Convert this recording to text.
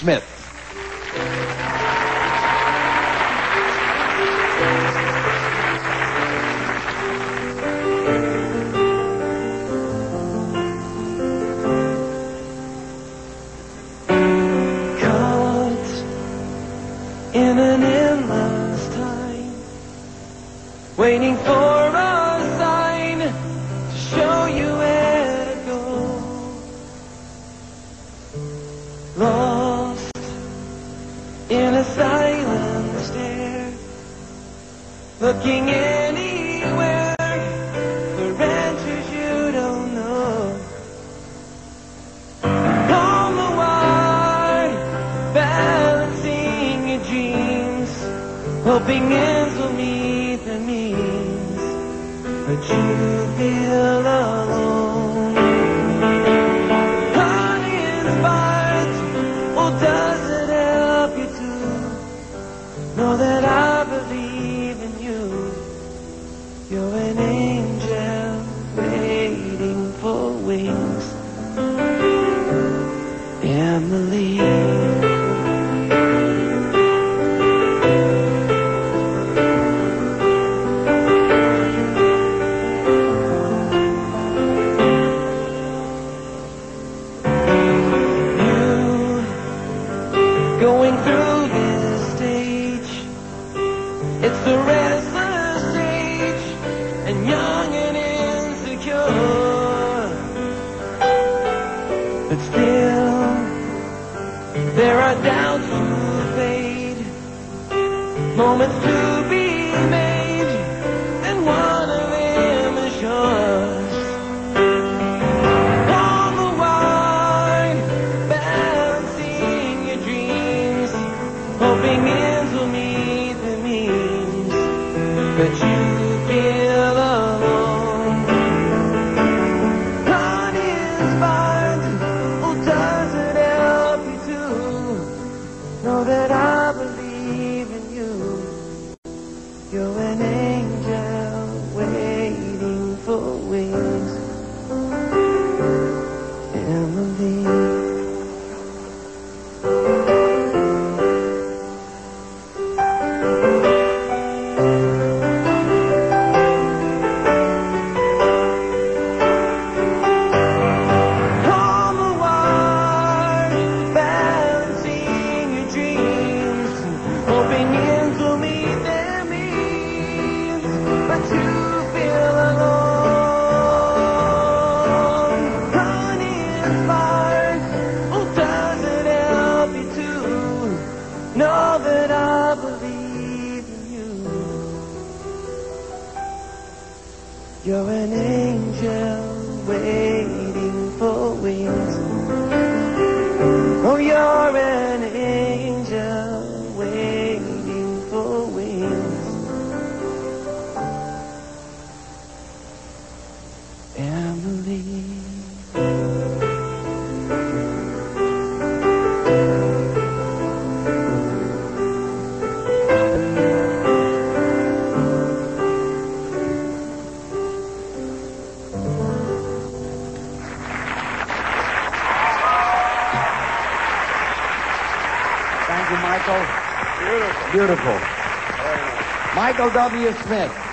Smith. In an endless time, waiting for a sign to show you where to go. Lost in a silent stare, looking anywhere for answers you don't know. On the wire, balancing your dreams, hoping ends will meet the means, but you feel alone. Honey inspired, or does it help you to know that I believe in you? You're an angel waiting for wings. Emily. Going through this stage, it's the restless stage, and young and insecure. But still, there are doubts to fade, moments to be made, and one of them is yours. Hoping ends will meet the means, but you feel alone. Honey inspired, or does it help you to know that I believe in you? You're an angel waiting for wings. Emily. Hoping ends will meet their means, but you feel alone. Honey inspired, or does it help you to know that I believe in you? You're an angel waiting for wings. Oh, you're an angel waiting for wings. Emily. Thank you, Michael. Beautiful. Beautiful. Michael W. Smith.